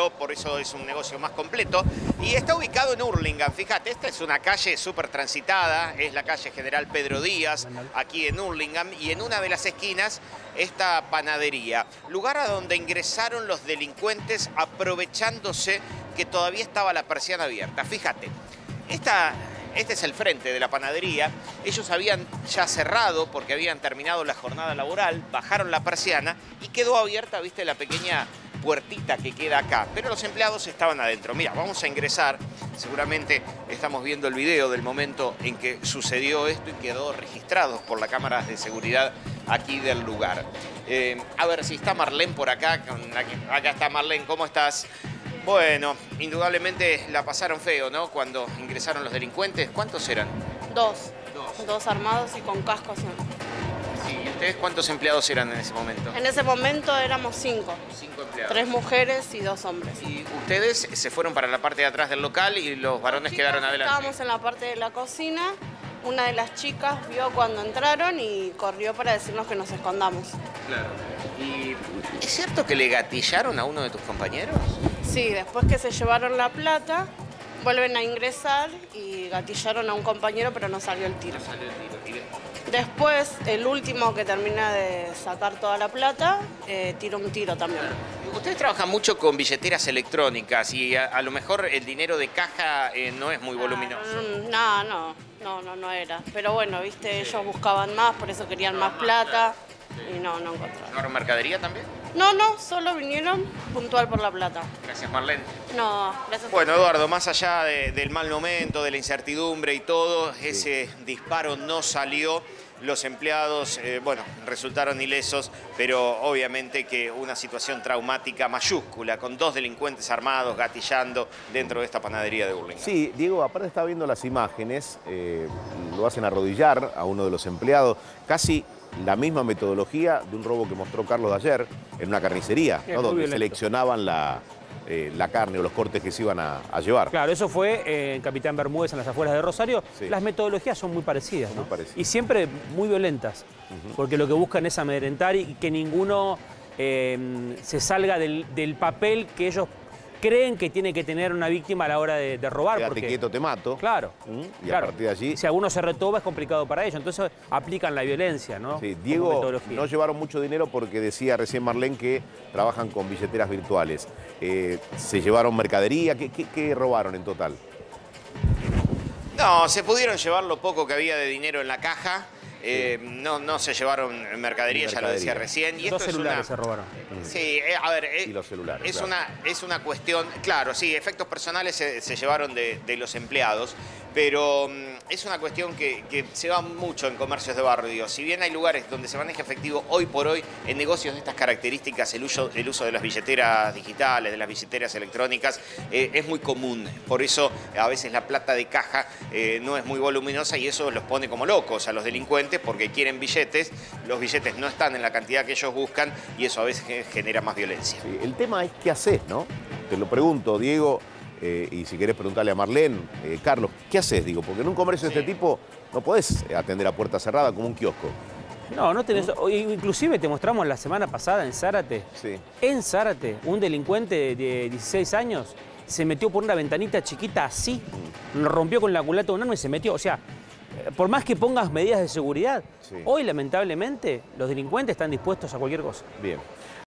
negocio, por eso es un negocio más completo. Y está ubicado en Hurlingham. Fíjate, esta es una calle súper transitada, es la calle General Pedro Díaz, aquí en Hurlingham, y en una de las esquinas esta panadería, lugar a donde ingresaron los delincuentes aprovechándose que todavía estaba la persiana abierta. Fíjate, este es el frente de la panadería. Ellos habían ya cerrado porque habían terminado la jornada laboral, bajaron la persiana y quedó abierta, viste, la pequeña puertita que queda acá. Pero los empleados estaban adentro. Mira, vamos a ingresar. Seguramente estamos viendo el video del momento en que sucedió esto y quedó registrado por las cámaras de seguridad aquí del lugar. A ver si está Marlene por acá. Acá está Marlene, ¿cómo estás? Bueno, indudablemente la pasaron feo, ¿no? Cuando ingresaron los delincuentes. ¿Cuántos eran? Dos armados y con cascos. Sí, ¿y ustedes cuántos empleados eran en ese momento? En ese momento éramos 5. 5 empleados. 3 mujeres y 2 hombres. Y ustedes se fueron para la parte de atrás del local y los varones quedaron adelante. Estábamos en la parte de la cocina. Una de las chicas vio cuando entraron y corrió para decirnos que nos escondamos. Claro. ¿Y es cierto que le gatillaron a uno de tus compañeros? Sí, después que se llevaron la plata, vuelven a ingresar y gatillaron a un compañero, pero no salió el tiro. No salió el tiro. Después, el último que termina de sacar toda la plata, tiró un tiro también. Ustedes trabajan mucho con billeteras electrónicas y a lo mejor el dinero de caja no es muy voluminoso. No era. Pero bueno, viste, ellos buscaban más, por eso querían más plata y no encontraron. ¿No mercadería también? No, solo vinieron puntual por la plata. Gracias, Marlene. No, gracias. Bueno, Eduardo, más allá del mal momento, de la incertidumbre y todo, ese disparo no salió. Los empleados, resultaron ilesos, pero obviamente que una situación traumática mayúscula, con 2 delincuentes armados gatillando dentro de esta panadería de Hurlingham. Sí, Diego, aparte está viendo las imágenes, lo hacen arrodillar a uno de los empleados, casi la misma metodología de un robo que mostró Carlos de ayer en una carnicería, ¿no? Donde seleccionaban la carne o los cortes que se iban a llevar. Claro, eso fue en Capitán Bermúdez, en las afueras de Rosario. Sí. Las metodologías son muy parecidas, ¿no? Y siempre muy violentas, porque lo que buscan es amedrentar y que ninguno se salga del papel que ellos creen que tiene que tener una víctima a la hora de robar. Quédate quieto, te mato. Claro. Y a partir de allí... Si alguno se retoba es complicado para ellos, entonces aplican la violencia, ¿no? Sí, Diego, no llevaron mucho dinero porque decía recién Marlene que trabajan con billeteras virtuales. ¿Se llevaron mercadería? ¿Qué robaron en total? No, se pudieron llevar lo poco que había de dinero en la caja. No se llevaron mercadería, ya lo decía recién. Y 2 celulares se robaron. Sí, a ver, y los celulares, es una cuestión, claro, sí, efectos personales se llevaron de los empleados, pero es una cuestión que se va mucho en comercios de barrio. Si bien hay lugares donde se maneja efectivo hoy por hoy, en negocios de estas características, el uso de las billeteras digitales, de las billeteras electrónicas, es muy común. Por eso a veces la plata de caja no es muy voluminosa y eso los pone como locos a los delincuentes porque quieren billetes, los billetes no están en la cantidad que ellos buscan y eso a veces genera más violencia. Sí, el tema es qué haces, ¿no? Te lo pregunto, Diego, y si querés preguntarle a Marlene, Carlos, ¿qué haces? Digo, porque en un comercio de este tipo no podés atender a puerta cerrada como un kiosco. No tenés... Inclusive te mostramos la semana pasada en Zárate. Sí. En Zárate, un delincuente de 16 años se metió por una ventanita chiquita así, lo rompió con la culata de un arma y se metió. O sea, por más que pongas medidas de seguridad, hoy lamentablemente los delincuentes están dispuestos a cualquier cosa. Bien.